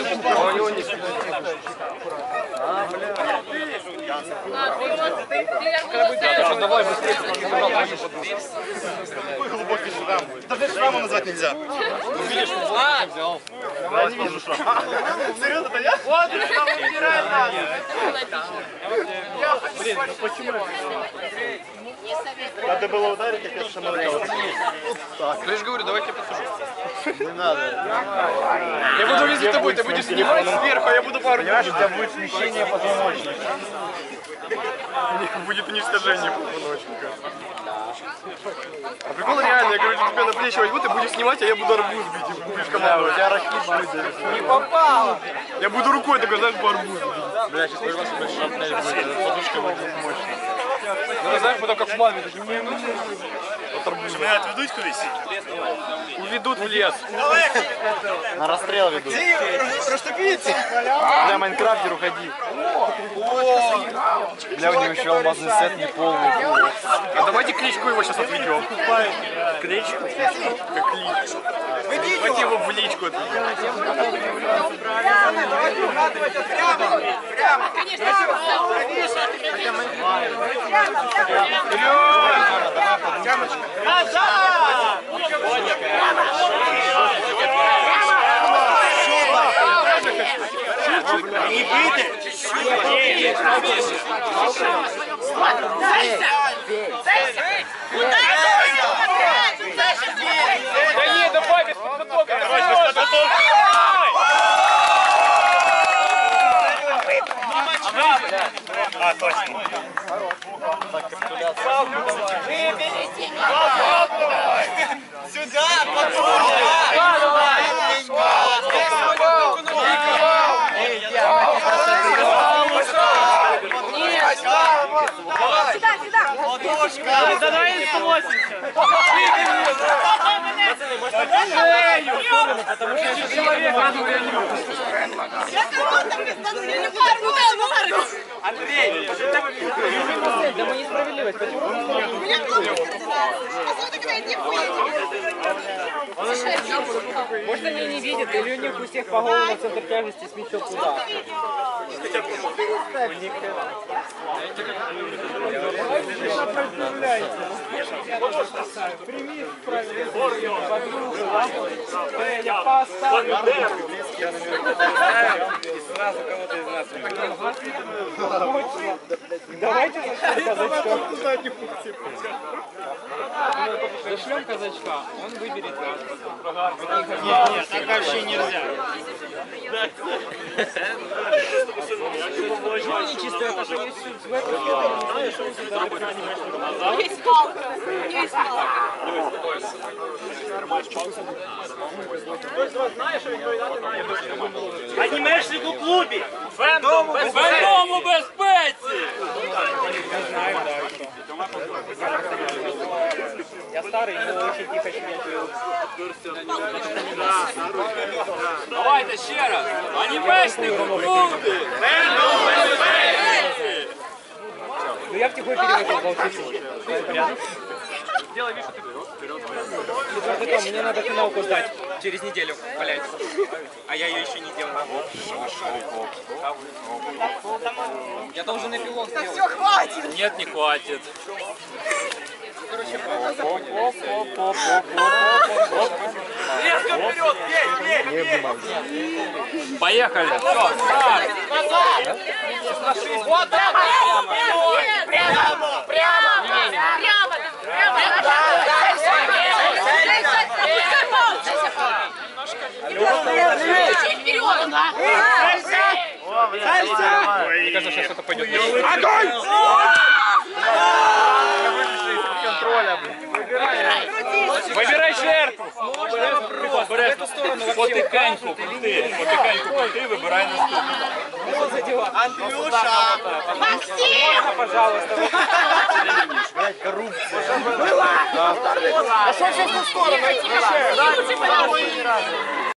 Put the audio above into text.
Давай быстрее. Какой глубокий шрам будет? Даже шрамом назвать нельзя. Видишь, я взял. Я не вижу шрам. Серьезно, это я? Вот, там убирает нас. Блин, ну почему? Надо было ударить, как я самолетел. Я же говорю, давай я тебе посажу. Не надо. Я буду везде с тобой, ты будешь снимать сверху, а я буду пару. Понимаешь, у тебя будет смещение позвоночника. Будет уничтожение позвоночника. А прикол реально, я говорю, тебя на плечи возьму, ты будешь снимать, а я буду арбуз бить и будешь командовать. У тебя рахит будет. Не попало! Я буду рукой такой, знаешь, по арбузу бить. Бля, сейчас первый раз шрапнель будет. Подушка будет мощная. Ну ты знаешь, потом как в маме, такие, Меня отведут кудись? уведут в лес. На расстрел ведут. Проступите! Бля, майнкрафтер, уходи. Бля, у него еще алмазный сет не полный. А давайте кличку его сейчас отведем. Кличку? Как клич. Давайте его в личку отведем. Прямо, давайте угадывать от прямо. Прямо. Конечно, Не бейте! Да нет, давай без подготовки. А, точно. сюда, Да давай 180. Потому что еще человек. Андрей, да мы несправедливость. Почему? Может они не видят, или у них у всех по голову на центр тяжести с мячом туда. Прими правильно подругу, я поставлю. И сразу кого-то из нас. Давайте зашлем казачка, он выберет нас. Нет, так вообще нельзя. Почему они чистые отношения в этом? Есть палка. Есть палка. Анімешник у клубі! Фендому безпеці! Я старый, но очень тихо щебечу. Давайте ще раз! Анімешник у клубі! Фендому безпеці! Ну я втихую переводил волчицу. Делай вид, что ты потом, мне надо финалку сдать через неделю, блядь. А я ее еще не делал. Я должен эпилог сделать. Все, хватит. Нет, не хватит. Короче, резко вперед, бей! Поехали! Все, старт! Вот так! Прямо. Мне кажется, сейчас это пойдет. Огонь! Выбирай жертву! В эту сторону. Потыканьку крути, выбирай наступную. Андрюша! Максим! Пожалуйста. Коррупция. Была! А что сейчас в ту сторону?